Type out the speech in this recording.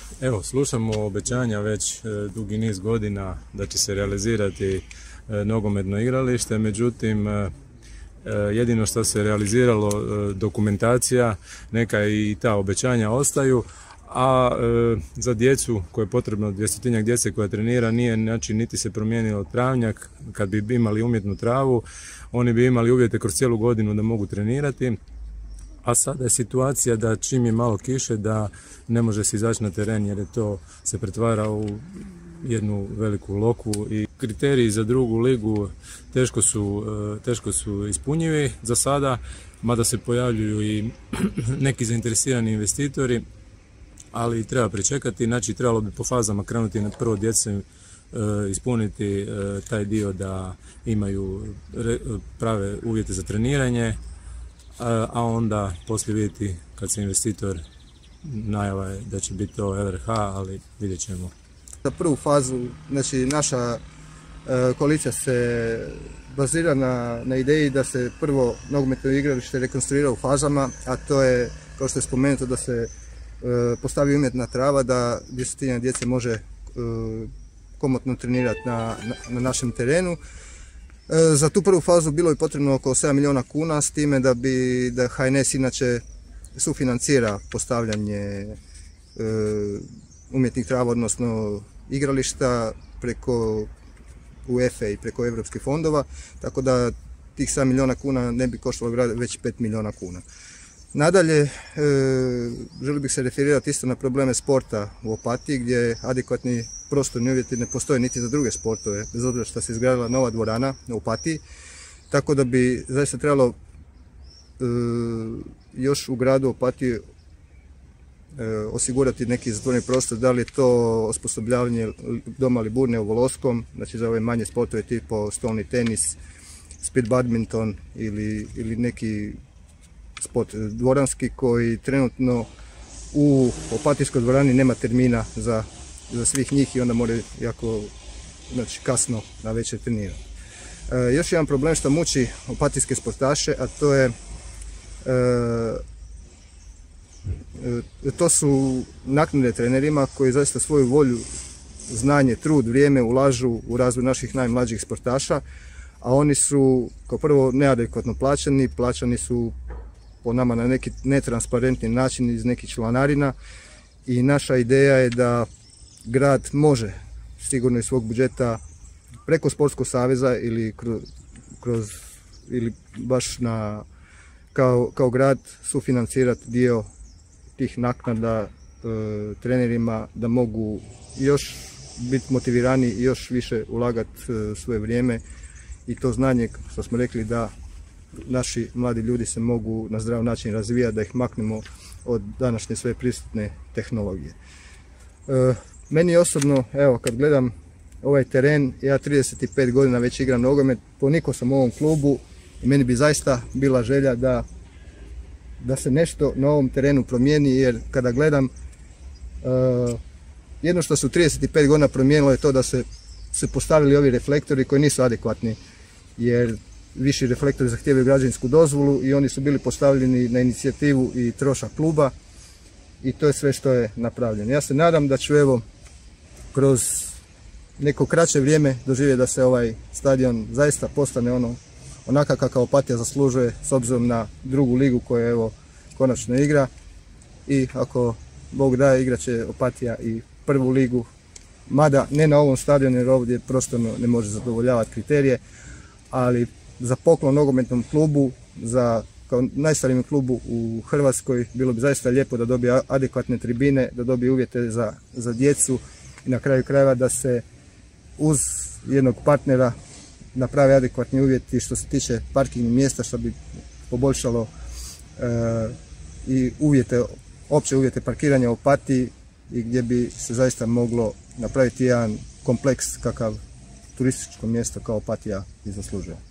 Evo, slušamo obećanja već dugi niz godina da će se realizirati nogometno igralište, međutim jedino što se realiziralo dokumentacija, neka i ta obećanja ostaju, a za djecu koje je potrebno 200-tinjak djece koja trenira nije niti se promijenilo travnjak. Kad bi imali umjetnu travu, oni bi imali uvjete kroz cijelu godinu da mogu trenirati. A sada je situacija da čim je malo kiše da ne može se izaći na teren jer je to se pretvara u jednu veliku loku i kriteriji za drugu ligu teško su ispunjivi za sada, mada se pojavljuju i neki zainteresirani investitori, ali treba pričekati. Znači trebalo bi po fazama krenuti na prvo djece ispuniti taj dio da imaju prave uvjete za treniranje, a onda poslije vidjeti kad se investitor, najava je da će biti to LRH, ali vidjet ćemo. Za prvu fazu, znači naša koalicija se bazira na ideji da se prvo nogometno igralište rekonstruira u fazama, a to je, kao što je spomenuto, da se postavi umjetna trava, da 200 djece može komotno trenirati na našem terenu. Za tu prvu fazu bilo je potrebno oko 7 milijuna kuna, s time da HNS inače sufinancira postavljanje umjetnih trava, odnosno igrališta preko UEFA i preko europskih fondova, tako da tih 7 milijuna kuna ne bi koštalo grad već 5 milijuna kuna. Nadalje, želio bih se referirati isto na probleme sporta u Opatiji, gdje adekvatni prostorni uvjeti ne postoje niti za druge sportove, bez obzira što se izgradila nova dvorana u Opatiji, tako da bi zaista trebalo još u gradu Opatiji osigurati neki zatvoreni prostor, da li je to osposobljavanje doma Liburne u Voloskom, znači za ove manje sportove tipo stolni tenis, speed badminton ili neki sport dvoranski koji trenutno u Opatijskoj dvorani nema termina za svih njih i onda moraju jako kasno na večer trenirati. Još jedan problem što muči opatijske sportaše, a to su naknade trenerima koji zaista svoju volju, znanje, trud, vrijeme ulažu u razvoj naših najmlađih sportaša, a oni su kao prvo neadekvatno plaćani su po nama na neki netransparentni način iz nekih članarina i naša ideja je da grad može sigurno iz svog budžeta preko Sportskog saveza ili baš kao grad sufinancirati dio tih naknada trenerima da mogu još biti motivirani i još više ulagati svoje vrijeme i to znanje, što smo rekli, da naši mladi ljudi se mogu na zdrav način razvijati, da ih maknemo od današnje sve prisutne tehnologije. Meni osobno, evo, kad gledam ovaj teren, ja 35 godina već igram nogomet, ponikao sam u ovom klubu i meni bi zaista bila želja da se nešto na ovom terenu promijeni, jer kada gledam, jedno što su 35 godina promijenilo je to da se postavili ovi reflektori koji nisu adekvatni, jer viši reflektori zahtijevaju građevinsku dozvolu i oni su bili postavljeni na inicijativu i trošak kluba i to je sve što je napravljeno. Ja se nadam da ću kroz neko kraće vrijeme doživjeti da se ovaj stadion zaista postane onakav kakav Opatija zaslužuje s obzirom na drugu ligu koju konačno igra i ako Bog daje igrat će Opatija i prvu ligu, mada ne na ovom stadionu jer ovdje prostorno ne može zadovoljavati kriterije, ali za poklon nogometnom klubu, kao najstarijem klubu u Hrvatskoj, bilo bi zaista lijepo da dobije adekvatne tribine, da dobije uvjete za djecu i na kraju krajeva da se uz jednog partnera naprave adekvatni uvjeti što se tiče parkingnih mjesta, što bi poboljšalo i opće uvjete parkiranja u Opatiji i gdje bi se zaista moglo napraviti jedan kompleks kakav turističko mjesto kao Opatija i zaslužuje.